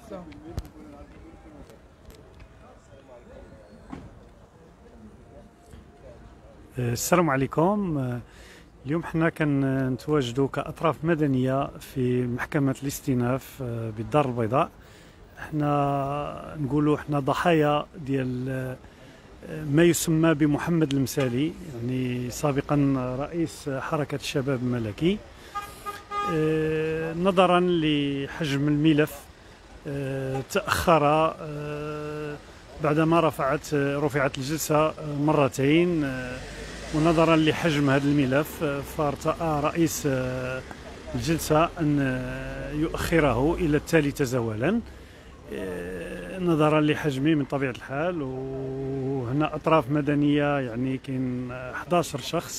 السلام عليكم. اليوم حنا كنتواجدوا كأطراف مدنية في محكمة الاستئناف بالدار البيضاء. حنا نقولوا حنا ضحايا ديال ما يسمى بمحمد المسالي، يعني سابقا رئيس حركة الشباب الملكي. نظرا لحجم الملف تأخر بعدما رفعت الجلسة مرتين، ونظرا لحجم هذا الملف فارتأى رئيس الجلسة أن يؤخره إلى الثالثة زوالا نظرا لحجمه من طبيعة الحال. وهنا أطراف مدنية، يعني كاين 11 شخص.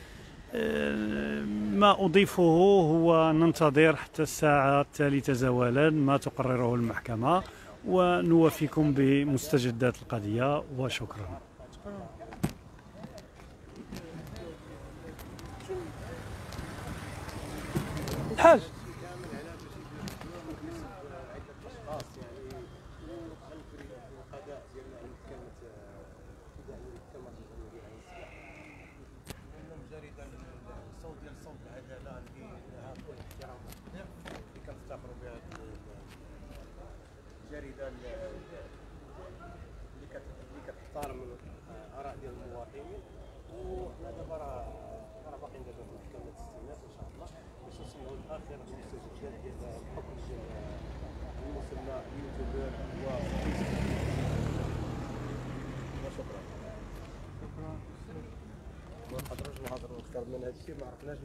ما أضيفه هو ننتظر حتى الساعة الثالثة زوالا ما تقرره المحكمة، ونوافيكم بمستجدات القضية، وشكرا. الحاج الصوت ديال صوت العداله اللي احترام اللي كنفتخروا بها الجريده اللي كتحترم الاراء ديال المواطنين. وحنا دابا راه باقيين دابا في محكمه الاستئناف ان شاء الله باش نسمعوا الاخر المستجدات ديال الحكم ديال المسمى يوتيوبر وشكرا. ما نقدروش نهضروا اكثر من هذا الشيء، ما عرفناش.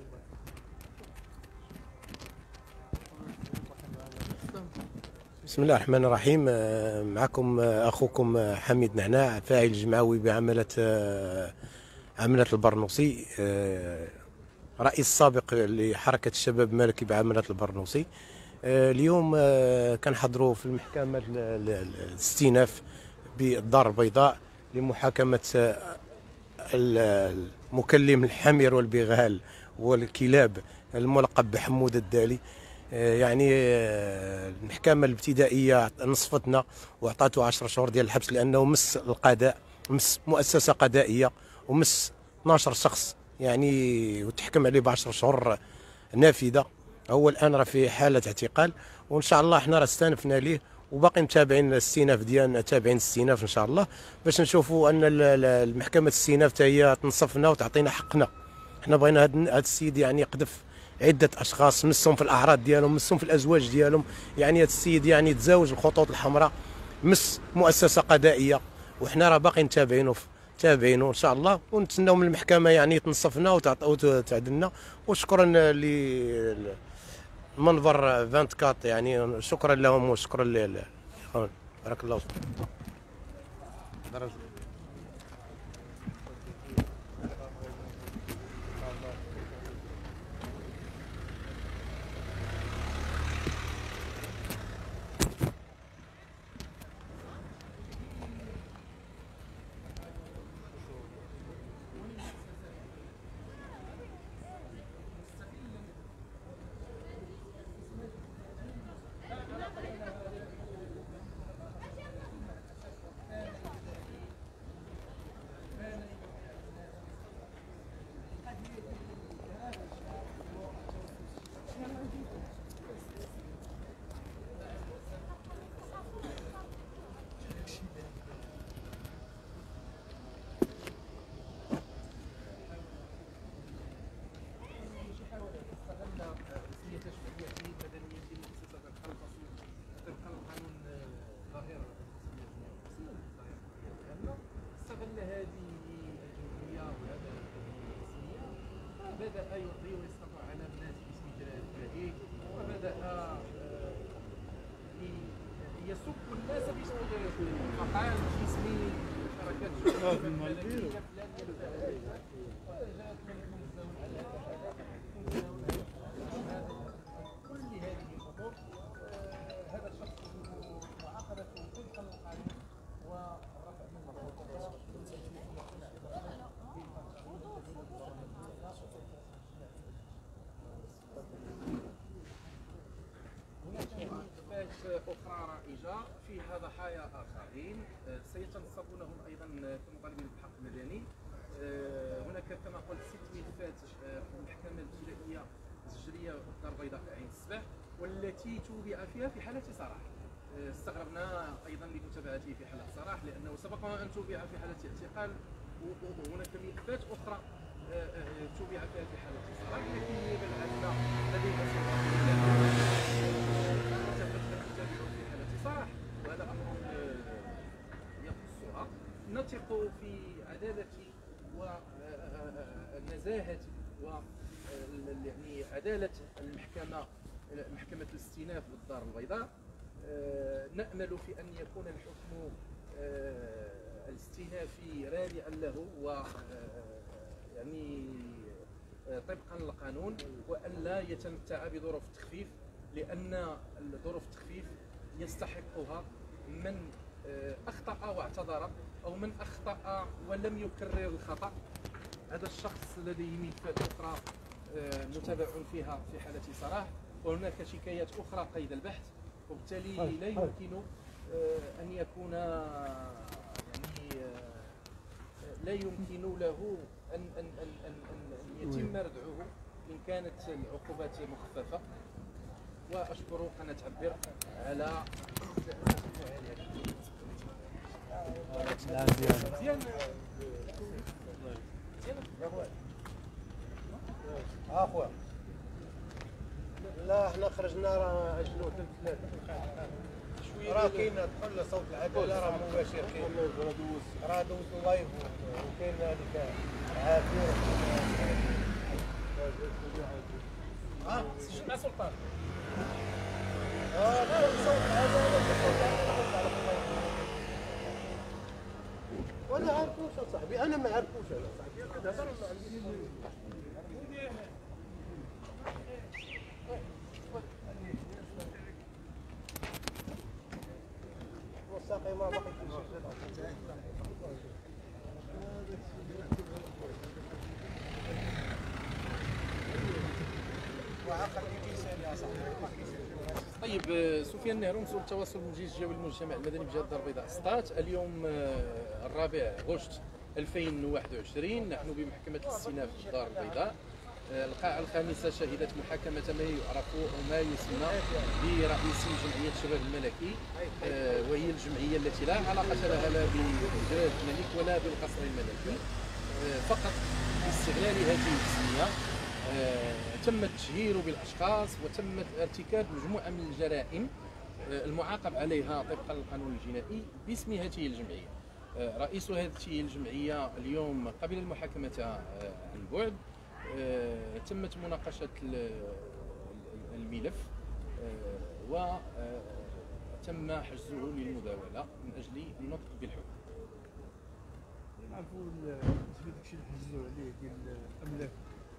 بسم الله الرحمن الرحيم. معكم اخوكم حميد نعناع، فاعل جمعوي بعمله البرنوسي، رئيس سابق لحركه الشباب الملكي بعمله البرنوسي. اليوم كنحضروا في المحكمه الاستئناف بالدار البيضاء لمحاكمه المكلم الحمير والبغال والكلاب الملقب بحمود الدالي. يعني المحكمة الابتدائية نصفتنا وعطاته 10 شهور ديال الحبس لأنه مس القضاء، مس مؤسسة قضائية، ومس 12 شخص يعني، وتحكم عليه ب10 شهور نافذة. هو الآن راه في حالة اعتقال، وإن شاء الله احنا راه استأنفنا ليه وباقي متابعين الاستئناف ديالنا، تابعين الاستئناف ان شاء الله باش نشوفوا ان المحكمه الاستئناف حتى هي تنصفنا وتعطينا حقنا. حنا بغينا هذا السيد يعني يقذف عده اشخاص، مسهم في الاعراض ديالهم، مسهم في الازواج ديالهم. يعني هذا السيد يعني تزاوج الخطوط الحمراء، مس مؤسسه قضائيه، وحنا راه باقي تابعينه ان شاء الله، ونتسناو من المحكمه يعني تنصفنا وتعدلنا. وشكرا منظر 24، يعني شكرا لهم وشكرا بارك الله فيك. بدأ يعطي ويصطفى على الناس باسم جلال الملك، وبدأ يسب الناس باسم جلال الملك، فقال باسم حركات الشباب الملكية وجاءت من الزوج على كل هذه الأمور. هذا الشخص معاقبته طبقا للقانون ورفع منه هناك أخرى رائجة فيها ضحايا آخرين سيتنصبونهم أيضا كمطالبين بالحق المدني. هناك كما قلت 6 ملفات في المحكمة الابتدائية الزجرية الدار البيضاء في عين السبع، والتي توبع فيها في حالة سراح. استغربنا أيضا لمتابعته في حالة سراح لأنه سبق أن توبع في حالة اعتقال، وهناك ملفات أخرى توبع فيها في حالة سراح، لكن النيابة العامة لديها في حالة سراح، وهذا أمر يخصها. نثق في عدالة ونزاهة و يعني عدالة محكمة الاستئناف بالدار البيضاء. نأمل في أن يكون الحكم الاستئنافي رادعا له و يعني طبقا للقانون، وأن لا يتمتع بظروف التخفيف، لأن ظروف التخفيف يستحقها من أخطأ واعتذر، أو من أخطأ ولم يكرر الخطأ. هذا الشخص لديه ملفات أخرى متابع فيها في حالة سراح، وهناك شكايات أخرى قيد البحث، وبالتالي لا يمكن أن يكون يعني لا يمكن له أن يتم ردعه إن كانت العقوبات مخففة. وأشكر قناة عبر على مزيان اخويا. لا احنا خرجنا راه اجلو ثلاث راه كاين دخل صوت العداله راه مباشر، كاين راه دوز لايف وكاين هذيك عافيه. سجل مع سلطان. لا صوت العداله وانا عارفوش صاحبي، انا ما عارفوش انا صاحبي كنهضر مع الساقي ما باقي طيب سفيان النهرو، مسؤول التواصل المجتمعي والمجتمع المدني بجهة الدار البيضاء سطات. اليوم الرابع غشت 2021 نحن بمحكمة الاستئناف بالدار البيضاء. القاعة الخامسة شهدت محاكمة ما يعرف أو ما يسمى برئيس جمعية الشباب الملكي، وهي الجمعية التي لا علاقة لها لا بجلالة الملك ولا بالقصر الملكي، فقط باستغلال هذه التسمية تم التشهير بالاشخاص وتم ارتكاب مجموعه من الجرائم المعاقب عليها طبقا للقانون الجنائي باسم هذه الجمعيه. رئيس هذه الجمعيه اليوم قبل المحاكمه عن بعد. تمت مناقشه الملف وتم حجزه للمداوله من اجل النطق بالحكم. نعرفوا داكشي اللي حجزوا عليه ديال الاملاك.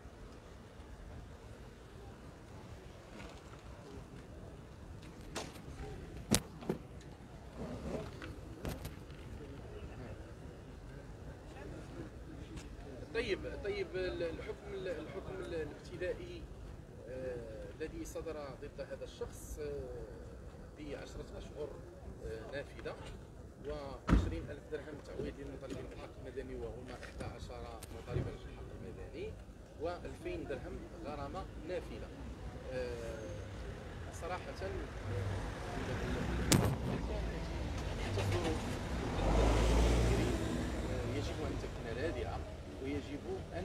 طيب الحكم الابتدائي الذي صدر ضد هذا الشخص ب10 أشهر نافذة و20,000 درهم تعويض للمطالبين بالحق المدني وهما 11 مطالبا بالحق المدني و2000 درهم غرامة نافذة. صراحة يجب أن تكون رادعة، ويجب أن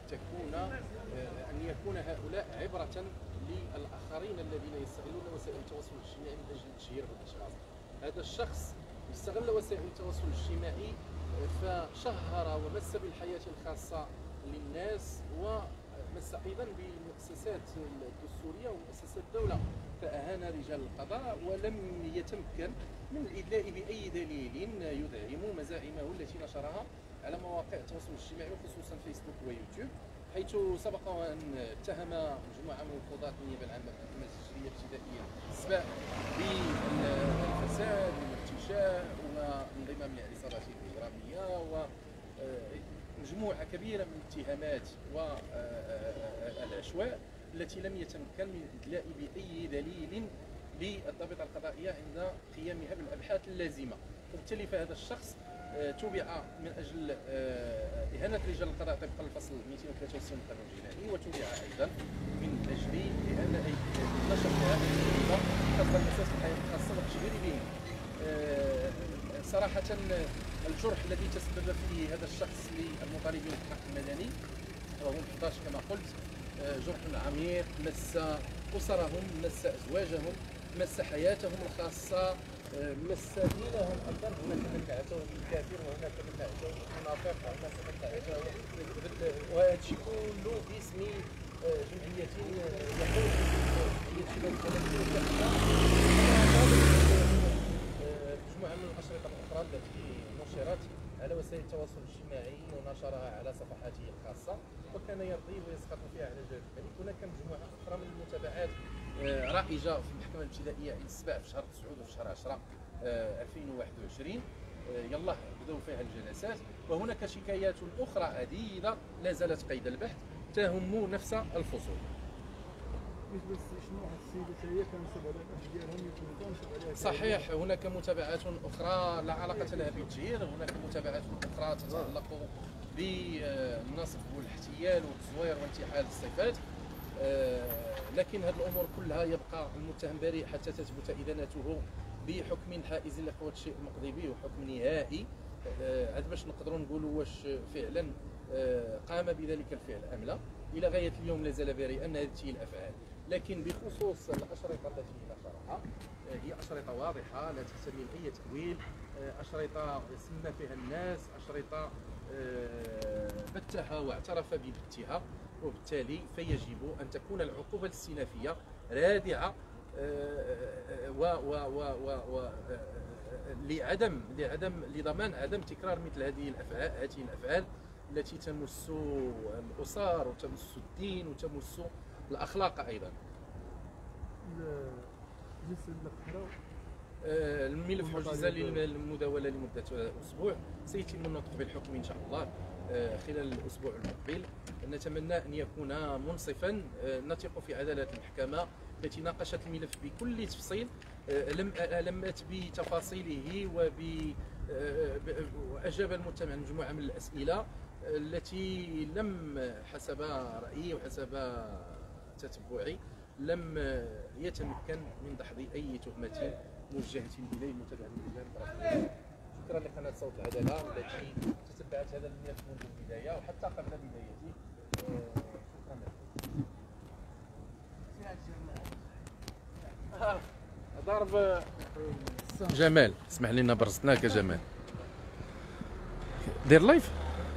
يكون هؤلاء عبرة للآخرين الذين يستغلون وسائل التواصل الاجتماعي من أجل التشهير بالأشخاص. هذا الشخص استغل وسائل التواصل الاجتماعي فشهر ومس بالحياة الخاصة للناس ومس أيضا بالمؤسسات الدستورية ومؤسسات الدولة، فأهان رجال القضاء ولم يتمكن من الإدلاء بأي دليل يدعم مزاعمه التي نشرها على مواقع التواصل الاجتماعي وخصوصا فيسبوك ويوتيوب، حيث سبق أن اتهم مجموعة من القضاة النيابة العامة في المحكمة الزجرية الابتدائية السبع بالفساد والارتشاء وانضمام للعصابات الإجرامية ومجموعة كبيرة من الاتهامات والعشواء التي لم يتمكن من الإدلاء بأي دليل للضابطه القضائيه عند قيامها بالابحاث اللازمه. وبالتالي فهذا الشخص تبع من اجل اهانه رجال القضاء طبقا للفصل 263 من القانون الجنائي، وتبع ايضا من اجل نشر هذه الجريمه خاصه الاساس في الحياه الخاصه والتشهير به. صراحه الجرح الذي تسبب فيه هذا الشخص للمطالبين بالحق المدني وهو 11 كما قلت جرح عميق، مس اسرهم، مس ازواجهم، مس حياتهم الخاصه، مس دينهم ايضا. هناك من دعته بالكافر وهناك من دعته بالمنافق وهناك من دعته وهذا الشيء كله باسم جمعيه يقول جمعيه شباب الفلسطينيه مجموعه من الاشرطه الاخرى التي نشرت على وسائل التواصل الاجتماعي ونشرها على صفحاته الخاصه وكان يرضي ويسخط فيها على جلاله الملك. هناك مجموعه اخرى من المتابعات رائجه في المحكمه الابتدائيه عند السبع في شهر 9 وفي شهر 10 2021. يلا بداوا فيها الجلسات، وهناك شكايات اخرى عديده لا زالت قيد البحث تهم نفس الفصول. صحيح، هناك متابعات اخرى لا علاقه لها بالتشهير، هناك متابعات اخرى تتعلق بالنصب والاحتيال والتزوير وانتحال الصفات. لكن هذه الامور كلها يبقى المتهم بريء حتى تثبت ادانته بحكم حائز لقوة الشيء المقضي به وحكم نهائي عاد باش نقدروا نقولوا واش فعلا قام بذلك الفعل ام لا. الى غايه اليوم لا زال بريئا هذه الافعال. لكن بخصوص الاشرطه التي نشرها هي اشرطه واضحه لا تحتمل اي تاويل، اشرطه سمى فيها الناس، اشرطه بتها واعترف ببتها، وبالتالي فيجب ان تكون العقوبه الاستئنافيه رادعه لضمان عدم تكرار مثل هذه الافعال التي تمس الاسر وتمس الدين وتمس الاخلاق ايضا. الملف حجز للمداوله لمده اسبوع، سيتم النطق بالحكم ان شاء الله خلال الاسبوع المقبل. نتمنى ان يكون منصفا، نثق في عداله المحكمه التي ناقشت الملف بكل تفصيل، لمت بتفاصيله واجاب المتهم عن مجموعه من الاسئله التي لم حسب رايي وحسب تتبعي لم يتمكن من دحض اي تهمه موجهه اليه المتهم بالله من طرف. شكرا لقناه صوت العداله التي تتبعت هذا الملف منذ البدايه وحتى قبل بدايته. شكرا. ضرب جمال، اسمح لنا برزتناك يا جمال. دير لايف.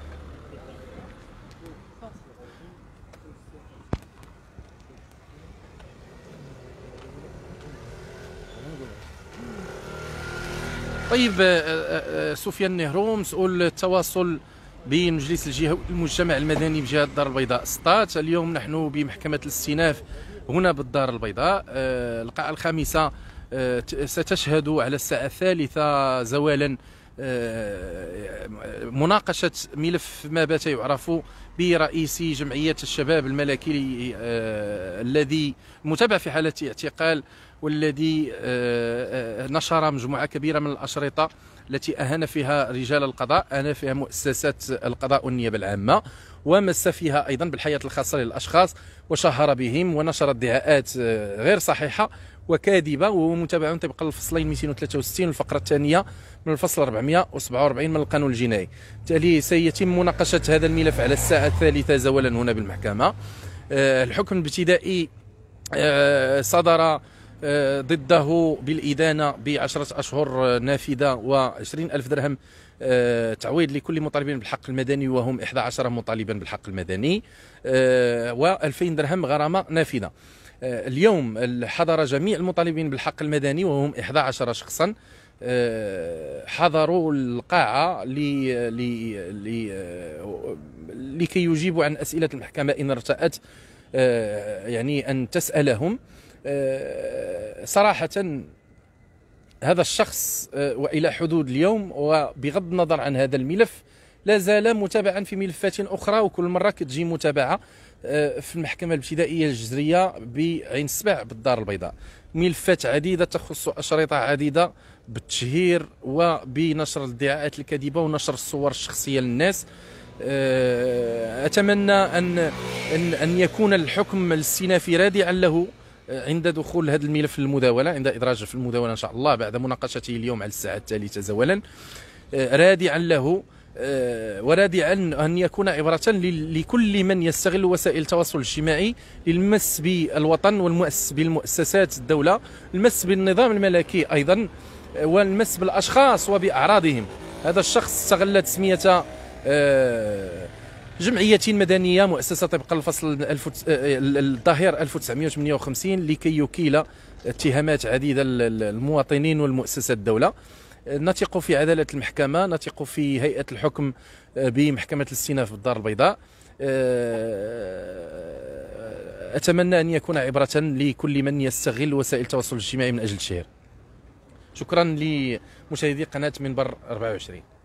طيب سفيان النهرو مسؤول التواصل بين مجلس الجهوي المجتمع المدني بجهة الدار البيضاء سطات. اليوم نحن بمحكمة الاستئناف هنا بالدار البيضاء. القاعة الخامسة ستشهد على الساعة 3 زوالا مناقشة ملف ما بات يعرف برئيس جمعية الشباب الملكي الذي متابع في حالة اعتقال، والذي نشر مجموعة كبيرة من الأشرطة التي أهان فيها رجال القضاء، أهان فيها مؤسسات القضاء والنيابة العامة، ومس فيها أيضا بالحياة الخاصة للأشخاص وشهر بهم ونشر ادعاءات غير صحيحة وكاذبة، وهو متابع طبقا للفصلين 263 الفقرة الثانية من الفصل 447 من القانون الجنائي. بالتالي سيتم مناقشة هذا الملف على الساعة 3 زوالا هنا بالمحكمة. الحكم الابتدائي صدر ضده بالإدانة ب10 أشهر نافذة و20,000 درهم تعويض لكل مطالبين بالحق المدني وهم 11 مطالبا بالحق المدني، و2000 درهم غرامة نافذة. اليوم حضر جميع المطالبين بالحق المدني وهم 11 شخصا، حضروا القاعة لكي يجيبوا عن أسئلة المحكمة إن ارتأت يعني أن تسألهم. صراحة هذا الشخص وإلى حدود اليوم وبغض النظر عن هذا الملف لا زال متابعا في ملفات أخرى، وكل مرة كتجي متابعة في المحكمة الابتدائية الجزرية بعين السبع بالدار البيضاء. ملفات عديدة تخص أشرطة عديدة بالتشهير وبنشر الادعاءات الكاذبة ونشر الصور الشخصية للناس. أتمنى أن يكون الحكم الاستئنافي رادعا له عند دخول هذا الملف للمداولة، عند إدراجه في المداولة إن شاء الله بعد مناقشته اليوم على الساعة الثالثة زوالا، رادعا له ورادعا أن يكون عبرة لكل من يستغل وسائل التواصل الاجتماعي للمس بالوطن والمؤسس بالمؤسسات الدولة، المس بالنظام الملكي أيضا، والمس بالأشخاص وبأعراضهم. هذا الشخص استغل تسمية جمعية مدنية مؤسسة طبق الفصل الظاهر 1958 لكي يكيل اتهامات عديدة للمواطنين والمؤسسات الدولة. نثق في عدالة المحكمة، نثق في هيئة الحكم بمحكمة الاستئناف بالدار البيضاء. أتمنى أن يكون عبرة لكل من يستغل وسائل التواصل الاجتماعي من أجل التشهير. شكرا لمشاهدي قناة منبر 24.